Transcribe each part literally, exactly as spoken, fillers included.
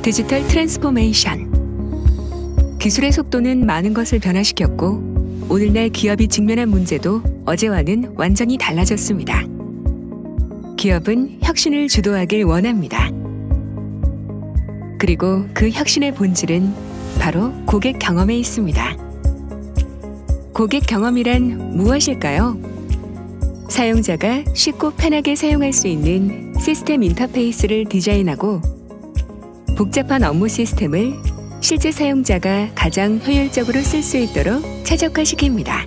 디지털 트랜스포메이션. 기술의 속도는 많은 것을 변화시켰고 오늘날 기업이 직면한 문제도 어제와는 완전히 달라졌습니다. 기업은 혁신을 주도하길 원합니다. 그리고 그 혁신의 본질은 바로 고객 경험에 있습니다. 고객 경험이란 무엇일까요? 사용자가 쉽고 편하게 사용할 수 있는 시스템 인터페이스를 디자인하고 복잡한 업무 시스템을 실제 사용자가 가장 효율적으로 쓸 수 있도록 최적화시킵니다.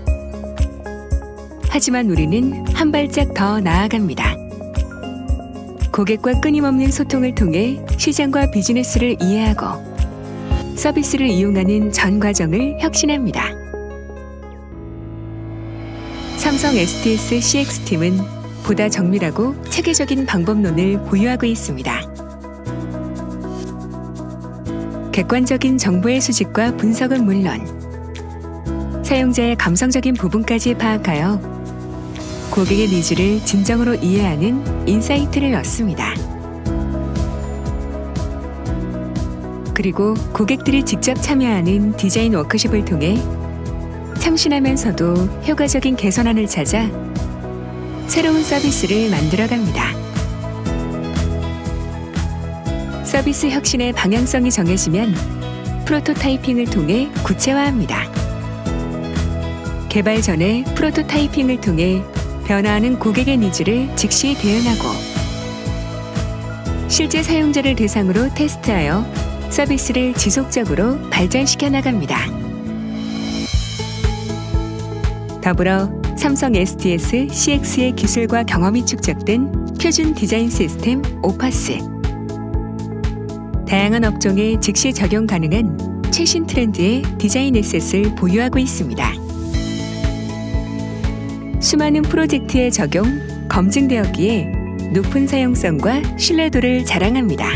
하지만 우리는 한 발짝 더 나아갑니다. 고객과 끊임없는 소통을 통해 시장과 비즈니스를 이해하고 서비스를 이용하는 전 과정을 혁신합니다. 삼성 에스티에스 씨엑스팀은 보다 정밀하고 체계적인 방법론을 보유하고 있습니다. 객관적인 정보의 수집과 분석은 물론 사용자의 감성적인 부분까지 파악하여 고객의 니즈를 진정으로 이해하는 인사이트를 얻습니다. 그리고 고객들이 직접 참여하는 디자인 워크숍을 통해 참신하면서도 효과적인 개선안을 찾아 새로운 서비스를 만들어갑니다. 서비스 혁신의 방향성이 정해지면 프로토타이핑을 통해 구체화합니다. 개발 전에 프로토타이핑을 통해 변화하는 고객의 니즈를 즉시 대응하고 실제 사용자를 대상으로 테스트하여 서비스를 지속적으로 발전시켜 나갑니다. 더불어 삼성 에스티에스 씨엑스의 기술과 경험이 축적된 표준 디자인 시스템 오파스, 다양한 업종에 즉시 적용 가능한 최신 트렌드의 디자인 에셋을 보유하고 있습니다. 수많은 프로젝트에 적용, 검증되었기에 높은 사용성과 신뢰도를 자랑합니다.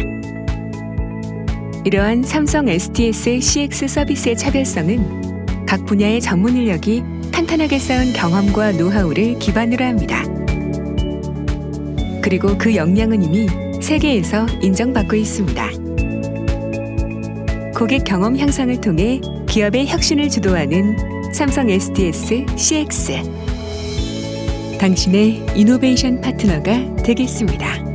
이러한 삼성 에스티에스 씨엑스 서비스의 차별성은 각 분야의 전문 인력이 탄탄하게 쌓은 경험과 노하우를 기반으로 합니다. 그리고 그 역량은 이미 세계에서 인정받고 있습니다. 고객 경험 향상을 통해 기업의 혁신을 주도하는 삼성 에스티에스 씨엑스. 당신의 이노베이션 파트너가 되겠습니다.